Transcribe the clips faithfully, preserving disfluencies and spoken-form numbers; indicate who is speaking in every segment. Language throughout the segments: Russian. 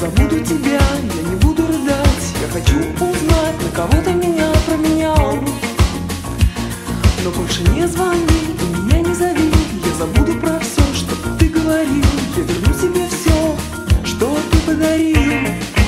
Speaker 1: забуду тебя, я не буду рыдать. Я хочу узнать, на кого ты меня променял. Но больше не звони и меня не зови. Я забуду про все, что ты говорил. Я верну тебе все, что ты подарил.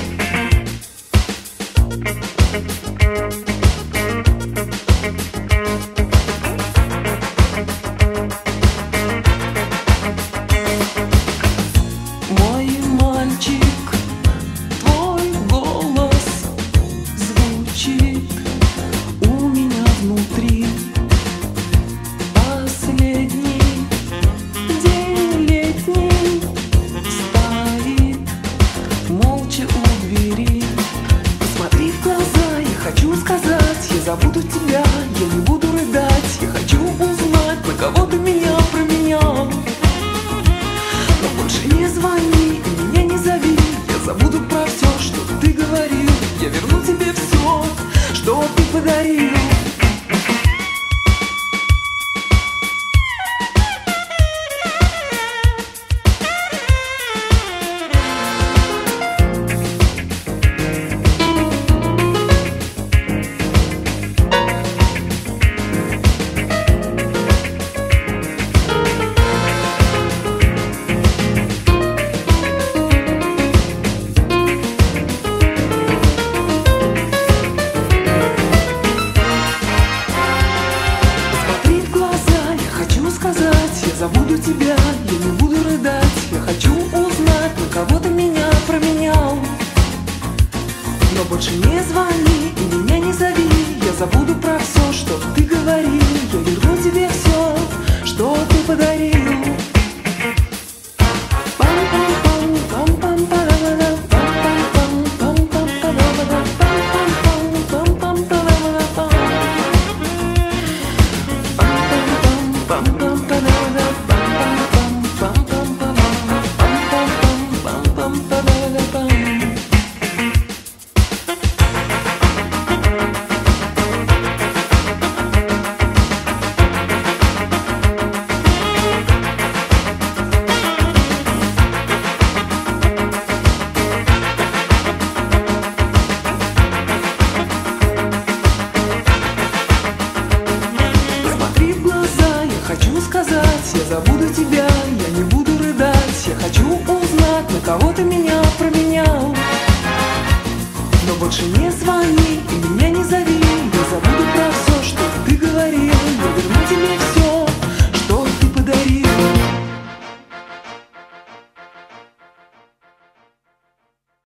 Speaker 1: Мой мальчик, твой голос звучит у меня внутри. Последний день летний стоит молча у двери. Посмотри в глаза, я хочу сказать, я забуду тебя, я не буду рыдать. Я хочу узнать, на кого ты меня променял. Но больше не звони и меня не зови. Я забуду про все, что ты говорил. Я верну тебе все, что ты подарил. Я забуду тебя, я не буду рыдать. Я хочу узнать, на кого ты меня променял. Но больше не звони и меня не зови. Я забуду про все, что ты говорил. Я верну тебе все, что ты подарил. Хочу сказать, я забуду тебя, я не буду рыдать. Я хочу узнать, на кого ты меня променял. Но больше не звони и